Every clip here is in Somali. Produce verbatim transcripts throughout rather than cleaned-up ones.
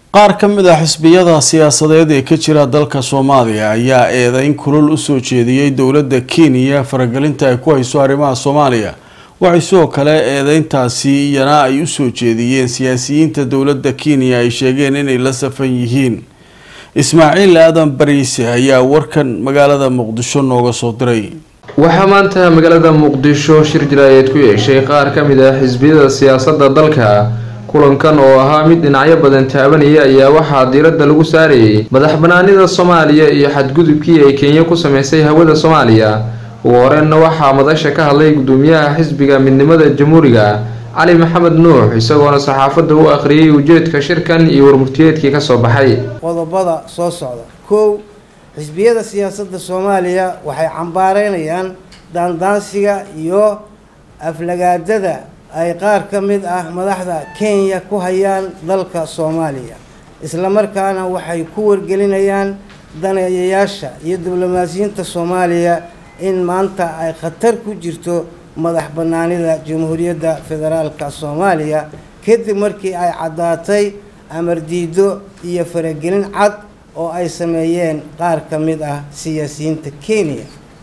qaar ka mid ah xisbiyada siyaasadeed ee ka jira dalka Soomaaliya ayaa eedayn kulul u soo jeediyay dowladda Kenya faragelinta ay ku hayso arrimaha Soomaaliya. waxay soo kale eedayntaasi iyana ay u soo jeediyeen siyaasiyiinta dowladda Kenya ay sheegeen inay la safan yihiin. Ismaaciil Aadan Bariise ayaa warkan magaalada Muqdisho nooga soo diray. waxaa maanta magaalada Muqdisho shir jiraayad ku yeeshay qaar ka mid ah xisbiyada siyaasadda dalka. kulankan oo ahaa mid dhinacyo badan taabanaya ayaa waxaa diiradda lagu saarayay madaxbanaanida Soomaaliya iyo xadgudubkii ay Kenya ku sameysay hawada Soomaaliya. ugu horreynna waxaa madasha ka hadlay gudoomiyaha xisbiga midnimada jamhuuriga Cali Maxamed Nuux isagoona saxaafadda u akhriyay ujeedka shirkan iyo warmurtiyeedkii ka soo baxay. qodobada soo socda kow xisbiyada siyaasadda Soomaaliya waxay cambaareynayaan daandaansiga iyo aflagaadada ay qaar ka mid ah madaxda Kenya ku hayaan dalka Soomaaliya. isla markaana waxay ku wargelinayaan daneeyayaasha iyo diblomaasiyiinta Soomaaliya in maanta ay khatar ku jirto madax banaanida Jamhuuriyadda Federaalka Soomaaliya kadib markii ay cadaatay amar diido iyo faragelin cad oo ay sameeyeen qaar ka mid ah siyaasiyiinta Kenya.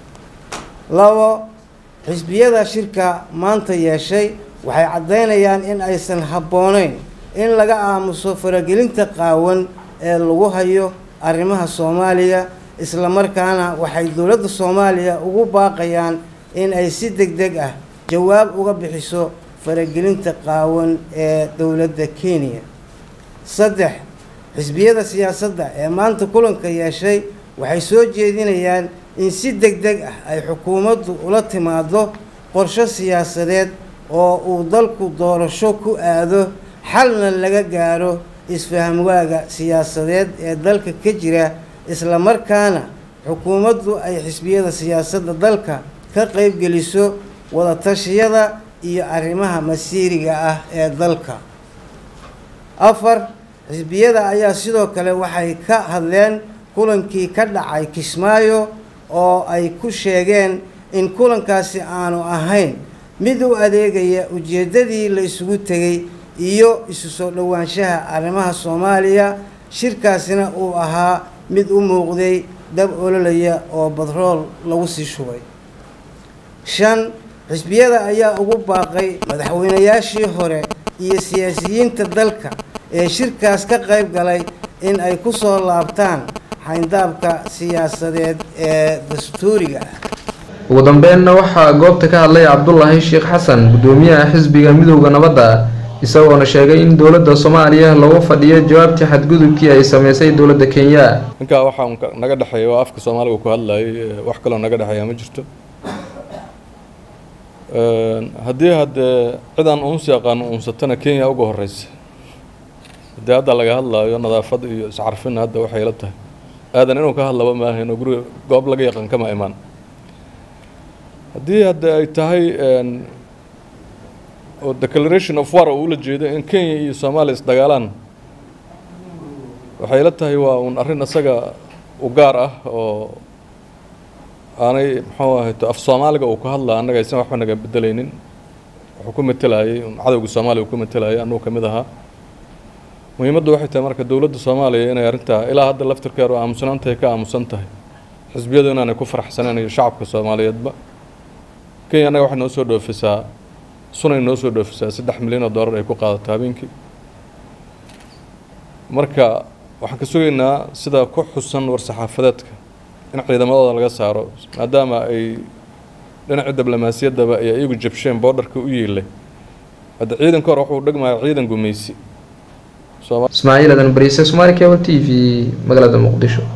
labo xisbiyada shirka maanta yeeshay waxay cadeynayaan in aysan habboonayn in laga aamuso faragelinta qaawan ee lagu hayo arrimaha Soomaaliya. isla markaana waxay dowladda Soomaaliya ugu baaqayaan in ay si degdeg ah jawaab uga bixiso faragelinta qaawan ee dowladda Kenya. saddex xisbiyada siyaasadda ee maanta kulanka yeeshay waxay soo jeedinayaan in si degdeg ah ay xukuumaddu ula timaado qorshe siyaasadeed oo uu dalku doorasho ku aado xalna laga gaaro isfahamwaaga siyaasadeed ee dalka ka jira. isla markaana xukuumaddu ay xisbiyada siyaasadda dalka ka qayb geliso wada tashiyada iyo arrimaha masiiriga ah ee dalka. afar xisbiyada ayaa sidoo kale waxay ka hadleen kulankii ka dhacay Kismaayo oo ay ku sheegeen in kulankaasi aanu ahayn mid u adeegaya ujeedadii la isugu tegay iyo isu soo dhawaanshaha arrimaha Soomaaliya. shirkaasina uu ahaa mid u muuqday dab ololaya oo badrool lagu sii shubay. shan xisbiyada ayaa ugu baaqay madaxweynayaashii hore iyo siyaasiyiinta dalka ee shirkaas ka qayb galay in ay ku soo laabtaan xayndaabka siyaasadeed ee dastuuriga ah. ugu dambeynna waxaa goobta ka hadlay Cabdullaahi Sheekh Xasan gudoomiyaha xisbiga midowga nabadda isagoona sheegay in dowladda Soomaaliya lagu fadhiyo jawaabtii xadgudubkii ay sameysay dowladda Kenya. ninka waxa naga dhaxeeyo oo afka Soomaaliga ku hadlay wax kale oo naga dhaxeeya ma jirto. ee hadii hadda ciidan uun yaqaan uun satana Kenya ugu horeysay hadii hadda laga hadlayo nadaafad iyo iscarfin hadda waxay la tahay aadan inuu ka hadlaba ma ahayn oo guri goob laga yaqaan kama iman. hadii hadda ay tahay oo declaration of war oo la jeedo in Kenya iyo Soomaaliya isdagaalaan waxay la tahay waa un arrin asaga u gaar ah oo aanay muxuu ahayd af Soomaaliga uu ka hadlaa anaga aysan waxba naga bedelaynin. wuxuu ku metelayay cadawga Soomaaliya ku metelayay anuu kamid ahaa. muhiimaddu waxay tahay marka dowladda Soomaaliya inay arrinta ilaa hadda laftirkeedu aamusnaantay ka aamusan tahay xisbiyadu inaanay ku faraxsaneen iyo shacabka Soomaaliyeedba. Kenya anaga waxa noo soo dhoofisaa sunay noo soo dhoofisaa saddex milyan oo dollar ay ku qaadato habeenkii. marka waxaan ka sugaynaa sida ku xusan war saxaafadeedka in ciidamadooda laga saaro maadaama ay dhinaca diblomaasiyadda ay iyagu jabsheen borderka u yeelay. hadda ciidanka hore wuxuu dhigmayaa ciidan gumeysi. Ismaaciil Aadan Bariise, Somali Cable T V, magaalada Muqdisho.